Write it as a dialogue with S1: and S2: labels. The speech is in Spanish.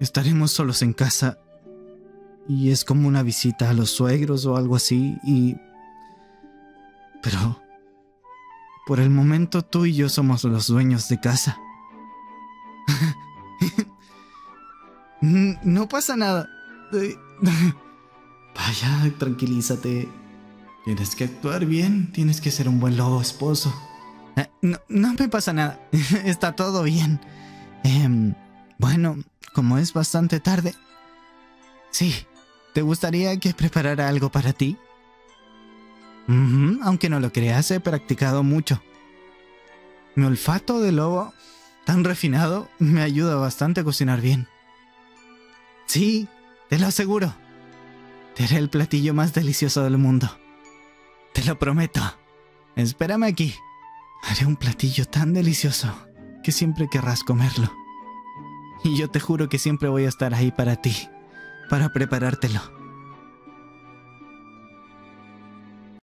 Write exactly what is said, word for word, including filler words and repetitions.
S1: estaremos solos en casa. Y es como una visita a los suegros o algo así. Y... Pero... por el momento tú y yo somos los dueños de casa. No pasa nada. Vaya, tranquilízate. Tienes que actuar bien. Tienes que ser un buen lobo esposo. No, no me pasa nada. Está todo bien. Eh, bueno, como es bastante tarde... Sí, ¿te gustaría que preparara algo para ti? Uh-huh, aunque no lo creas, he practicado mucho. Mi olfato de lobo, tan refinado, me ayuda bastante a cocinar bien. Sí, te lo aseguro. Te haré el platillo más delicioso del mundo. Te lo prometo. Espérame aquí. Haré un platillo tan delicioso que siempre querrás comerlo. Y yo te juro que siempre voy a estar ahí para ti, para preparártelo.